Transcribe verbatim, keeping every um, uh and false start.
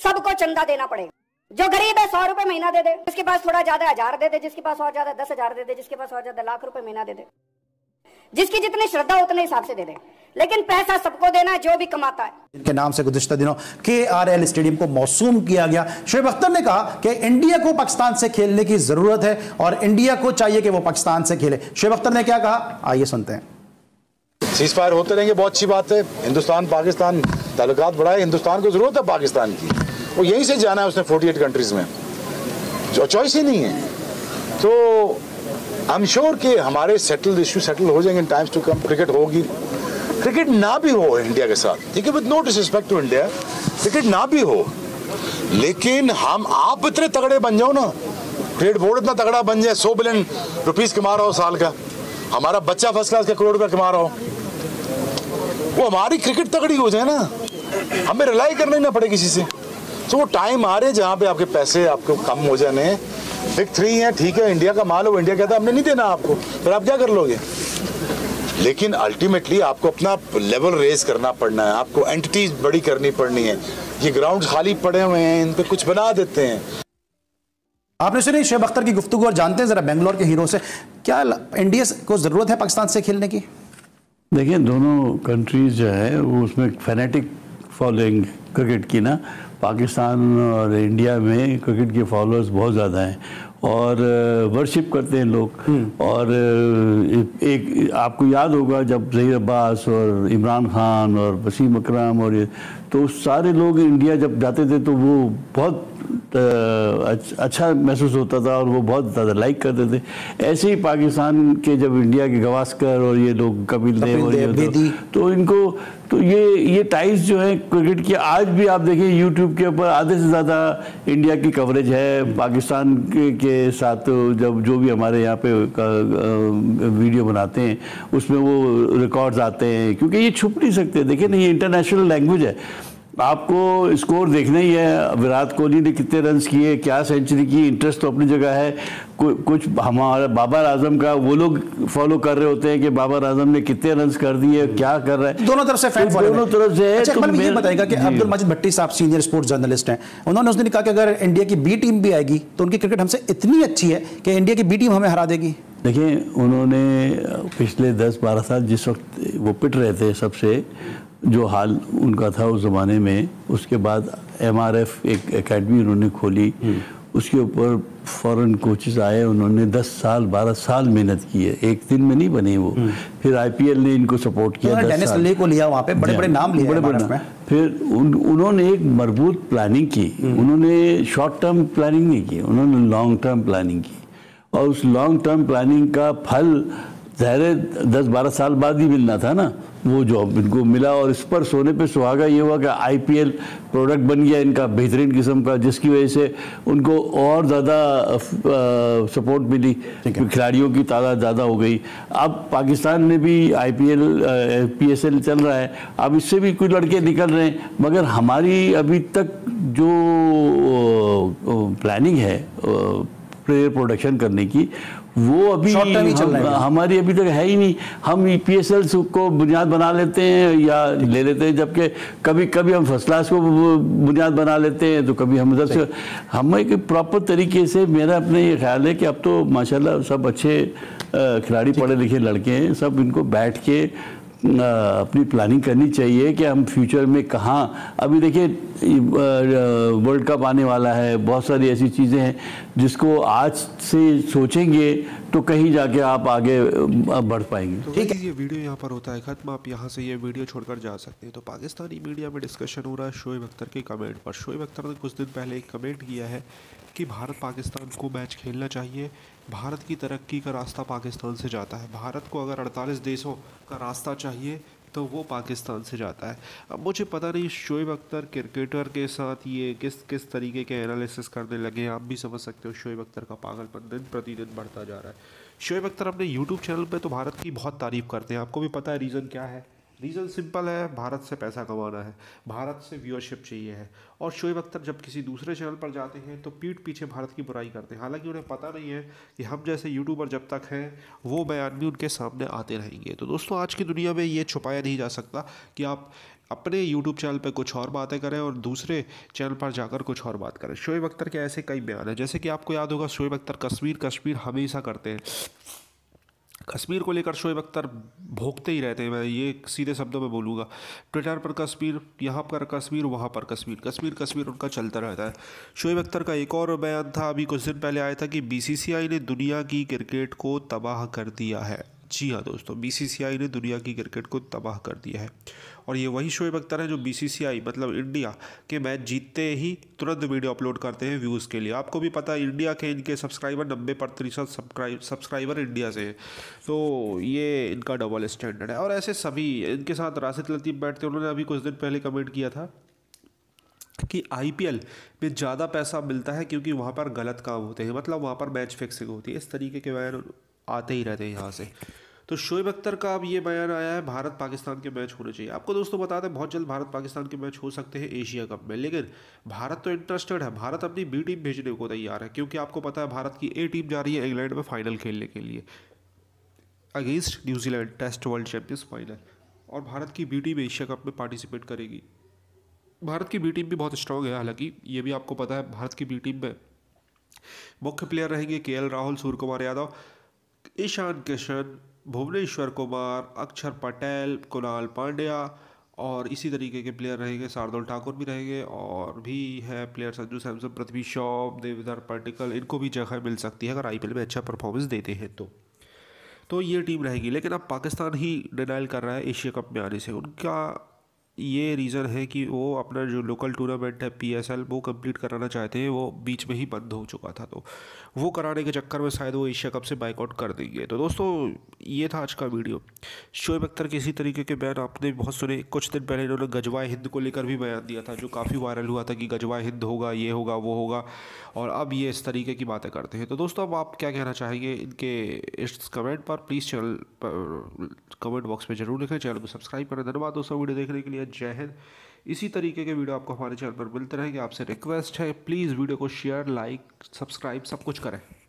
सबको चंदा देना पड़ेगा। जो गरीब है सौ रुपए महीना दे दे, जिसके पास थोड़ा ज्यादा हजार दे दे, जिसके पास और ज्यादा दस हजार दे दे, जिसके पास और ज्यादा लाख रुपए महीना दे दे, जिसकी जितनी श्रद्धा उतने हिसाब से दे दे, लेकिन पैसा सबको देना है जो भी कमाता है। इनके नाम से गुज़िश्ता दिनों के आर एल स्टेडियम को मौसूम किया गया। शोएब अख्तर ने कहा कि इंडिया को पाकिस्तान से खेलने की जरूरत है और इंडिया को चाहिए कि वो पाकिस्तान से खेले। शोएब अख्तर ने क्या कहा, आइए सुनते हैं। सीज फायर होते रहेंगे, बहुत अच्छी बात है। हिंदुस्तान पाकिस्तान ताल्लुकात बढ़ाए, हिंदुस्तान को जरूरत है पाकिस्तान की, वो यहीं से जाना है उसने अड़तालीस कंट्रीज में, जो चॉइस ही नहीं है। तो आई एम श्योर कि हमारे सेटल इशू सेटल हो जाएंगे in times to come. Cricket होगी, क्रिकेट ना भी हो इंडिया के साथ, ठीक है, with no disrespect to India, cricket ना भी हो, लेकिन हम आप इतने तगड़े बन जाओ ना, क्रिकेट बोर्ड इतना तगड़ा बन जाए, सौ बिलियन रुपीस कमा रहा हो साल का, हमारा बच्चा फर्स्ट क्लास का करोड़ रुपया कमा रहा हो, वो हमारी क्रिकेट तगड़ी हो जाए ना, हमें रिलाई करना ही ना पड़े किसी से। तो वो टाइम आ रहे जहाँ पे आपके पैसे आपको कम हो जाने, बिग थ्री हैं, ठीक है, इंडिया का माल हो, इंडिया कहता है हमने नहीं देना आपको, फिर आप क्या कर लोगे? लेकिन अल्टीमेटली आपको अपना लेवल रेज करना पड़ना है, आपको एंटिटीज बड़ी करनी पड़नी है। ये ग्राउंड खाली पड़े हुए हैं, इन पे कुछ बना देते हैं। आपने सुनी शोएब अख्तर की गुफ्तगू और जानते हैं जरा बेंगलोर के हीरो से, क्या इंडिया को जरूरत है पाकिस्तान से खेलने की? देखिए, दोनों कंट्रीज जो है वो उसमें फैनेटिक फॉलोइंग क्रिकेट की ना, पाकिस्तान और इंडिया में क्रिकेट के फॉलोअर्स बहुत ज़्यादा हैं और वर्शिप करते हैं लोग। और एक आपको याद होगा जब ज़हीर अब्बास और इमरान खान और वसीम अकरम और ये, तो सारे लोग इंडिया जब जाते थे तो वो बहुत अच्छा महसूस होता था और वो बहुत ज़्यादा लाइक करते थे। ऐसे ही पाकिस्तान के जब इंडिया के गवास्कर और ये लोग कपिल देव और ये तो, तो इनको तो ये ये टाइज जो है क्रिकेट की, आज भी आप देखिए यूट्यूब के ऊपर आधे से ज़्यादा इंडिया की कवरेज है। पाकिस्तान के, के साथ जब जो भी हमारे यहाँ पे वीडियो बनाते हैं उसमें वो रिकॉर्ड्स आते हैं, क्योंकि ये छुप नहीं सकते। देखिए ना, ये इंटरनेशनल लैंग्वेज है, आपको स्कोर देखना ही है, विराट कोहली ने कितने रन्स किए, क्या सेंचुरी की, इंटरेस्ट तो अपनी जगह है। कुछ हमारा बाबर आजम का वो लोग फॉलो कर रहे होते हैं कि बाबर आजम ने कितने रन्स कर दिए, क्या कर रहा है, दोनों तरफ से फैन दोनों तरफ से है। अच्छा, तो ये बताएगा कि अब्दुल मजीद भट्टी साहब सीनियर स्पोर्ट्स जर्नलिस्ट हैं, उन्होंने उस दिन कहा कि अगर इंडिया की बी टीम भी आएगी तो उनकी क्रिकेट हमसे इतनी अच्छी है कि इंडिया की बी टीम हमें हरा देगी। देखिए, उन्होंने पिछले दस बारह साल जिस वक्त वो पिट रहे थे सबसे, जो हाल उनका था उस ज़माने में, उसके बाद एम आर एफ एक एकेडमी उन्होंने खोली, उसके ऊपर फॉरेन कोचेस आए, उन्होंने दस साल बारह साल मेहनत की है, एक दिन में नहीं बने वो। फिर आई पी एल ने इनको सपोर्ट किया, डेनिस ले को लिया, वहाँ पे बड़े बड़े नाम लिए, बड़े बड़े। फिर उन, उन्होंने एक मजबूत प्लानिंग की, उन्होंने शॉर्ट टर्म प्लानिंग नहीं की, उन्होंने लॉन्ग टर्म प्लानिंग की, और उस लॉन्ग टर्म प्लानिंग का फल ज़ाहिर दस बारह साल बाद ही मिलना था ना, वो जॉब इनको मिला। और इस पर सोने पे सुहागा ये हुआ कि आई पी एल प्रोडक्ट बन गया इनका बेहतरीन किस्म का, जिसकी वजह से उनको और ज़्यादा सपोर्ट मिली, खिलाड़ियों की तादाद ज़्यादा हो गई। अब पाकिस्तान में भी I P L P S L चल रहा है, अब इससे भी कुछ लड़के निकल रहे हैं, मगर हमारी अभी तक जो प्लानिंग है प्लेयर प्रोडक्शन करने की, वो अभी हम, हमारी अभी तक है ही नहीं। हम ई पी एस एल को बुनियाद बना लेते हैं या ले लेते हैं, जबकि कभी कभी हम फर्स्ट क्लास को बुनियाद बना लेते हैं, तो कभी हम उधर से, हम एक प्रॉपर तरीके से, मेरा अपने ये ख्याल है कि अब तो माशाल्लाह सब अच्छे खिलाड़ी पढ़े लिखे लड़के हैं, सब इनको बैठ के अपनी प्लानिंग करनी चाहिए कि हम फ्यूचर में कहाँ, अभी देखिए वर्ल्ड कप आने वाला है, बहुत सारी ऐसी चीज़ें हैं जिसको आज से सोचेंगे तो कहीं जाके आप आगे बढ़ पाएंगे। तो ठीक है, ये वीडियो यहाँ पर होता है ख़त्म, आप यहाँ से ये वीडियो छोड़कर जा सकते हैं। तो पाकिस्तानी मीडिया में डिस्कशन हो रहा है शोएब अख्तर के कमेंट पर। शोएब अख्तर ने कुछ दिन पहले एक कमेंट किया है कि भारत पाकिस्तान को मैच खेलना चाहिए, भारत की तरक्की का रास्ता पाकिस्तान से जाता है, भारत को अगर अड़तालीस देशों का रास्ता चाहिए तो वो पाकिस्तान से जाता है। अब मुझे पता नहीं शोएब अख्तर क्रिकेटर के साथ ये किस किस तरीके के एनालिसिस करने लगे हैं। आप भी समझ सकते हो शोएब अख्तर का पागलपन दिन प्रतिदिन बढ़ता जा रहा है। शोएब अख्तर अपने यूट्यूब चैनल पे तो भारत की बहुत तारीफ़ करते हैं, आपको भी पता है रीज़न क्या है। रीज़न सिंपल है, भारत से पैसा कमाना है, भारत से व्यूअरशिप चाहिए है। और शोएब अख्तर जब किसी दूसरे चैनल पर जाते हैं तो पीठ पीछे भारत की बुराई करते हैं, हालांकि उन्हें पता नहीं है कि हम जैसे यूट्यूबर जब तक हैं वो बयान भी उनके सामने आते रहेंगे। तो दोस्तों, आज की दुनिया में ये छुपाया नहीं जा सकता कि आप अपने यूट्यूब चैनल पे कुछ और बातें करें और दूसरे चैनल पर जाकर कुछ और बात करें। शोएब अख्तर के ऐसे कई बयान हैं, जैसे कि आपको याद होगा शोएब अख्तर कश्मीर कश्मीर हमेशा करते हैं। कश्मीर को लेकर शोएब अख्तर भोंकते ही रहते हैं, मैं ये सीधे शब्दों में बोलूँगा। ट्विटर पर कश्मीर, यहाँ पर कश्मीर, वहाँ पर कश्मीर, कश्मीर कश्मीर उनका चलता रहता है। शोएब अख्तर का एक और बयान था, अभी कुछ दिन पहले आया था कि बीसीसीआई ने दुनिया की क्रिकेट को तबाह कर दिया है। जी हाँ दोस्तों, बीसीसीआई ने दुनिया की क्रिकेट को तबाह कर दिया है। और ये वही शोएब अख्तर है जो बीसीसीआई मतलब इंडिया के मैच जीतते ही तुरंत वीडियो अपलोड करते हैं व्यूज़ के लिए। आपको भी पता है इंडिया के इनके सब्सक्राइबर नब्बे प्रतिशत सब्सक्राइब सब्सक्राइबर इंडिया से हैं, तो ये इनका डबल स्टैंडर्ड है। और ऐसे सभी, इनके साथ राशिद लतीफ़ बैठते हैं, उन्होंने अभी कुछ दिन पहले कमेंट किया था कि आईपीएल में ज़्यादा पैसा मिलता है क्योंकि वहाँ पर गलत काम होते हैं, मतलब वहाँ पर मैच फिक्सिंग होती है। इस तरीके के बयान आते ही रहते हैं यहाँ से। तो शोएब अख्तर का अब ये बयान आया है, भारत पाकिस्तान के मैच होने चाहिए। आपको दोस्तों बता दें बहुत जल्द भारत पाकिस्तान के मैच हो सकते हैं एशिया कप में, लेकिन भारत तो इंटरेस्टेड है, भारत अपनी बी टीम भेजने को तैयार है, क्योंकि आपको पता है भारत की ए टीम जा रही है इंग्लैंड में फाइनल खेलने के लिए against New Zealand, test world champions final. और भारत की बी टीम एशिया कप में पार्टिसिपेट करेगी। भारत की बी टीम भी बहुत स्ट्रॉन्ग है, हालांकि ये भी आपको पता है भारत की बी टीम में मुख्य प्लेयर रहेंगे के एल राहुल, सूर्य कुमार यादव, ईशान किशन, भुवनेश्वर कुमार, अक्षर पटेल, कुणाल पांड्या और इसी तरीके के प्लेयर रहेंगे। शार्दुल ठाकुर भी रहेंगे और भी है प्लेयर, संजू सैमसन, पृथ्वी शॉ, देवधर पटिकल, इनको भी जगह मिल सकती है अगर आईपीएल में अच्छा परफॉर्मेंस देते हैं तो तो ये टीम रहेगी। लेकिन अब पाकिस्तान ही डिनाइल कर रहा है एशिया कप में आने से। उनका ये रीज़न है कि वो अपना जो लोकल टूर्नामेंट है पीएसएल वो कंप्लीट कराना चाहते हैं, वो बीच में ही बंद हो चुका था, तो वो कराने के चक्कर में शायद वो एशिया कप से बाइकआउट कर देंगे। तो दोस्तों ये था आज का वीडियो। शोएब अख्तर के इसी तरीके के बयान आपने बहुत सुने। कुछ दिन पहले इन्होंने गजवाए हिंद को लेकर भी बयान दिया था, जो काफ़ी वायरल हुआ था कि गजवाए हिंद होगा, ये होगा, वो होगा, और अब ये इस तरीके की बातें करते हैं। तो दोस्तों अब आप क्या कहना चाहेंगे इनके इस कमेंट पर, प्लीज़ चैनल पर कमेंट बॉक्स में जरूर लिखें। चैनल को सब्सक्राइब करें। धन्यवाद दोस्तों वीडियो देखने के लिए। जय हिंद। इसी तरीके के वीडियो आपको हमारे चैनल पर मिलते रहेंगे। आपसे रिक्वेस्ट है प्लीज़ वीडियो को शेयर, लाइक, सब्सक्राइब सब कुछ करें।